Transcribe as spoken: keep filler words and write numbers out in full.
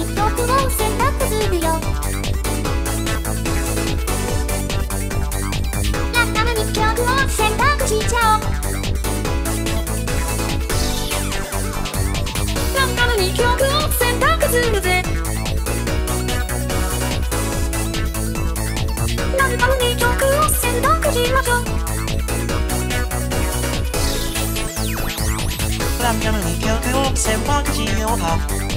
に曲を選択するよ。ランダムに曲を選択しちゃおう。ランダムに曲を選択するぜ。ランダムに曲を選択しましょう。 ランダムに曲を選択しようか。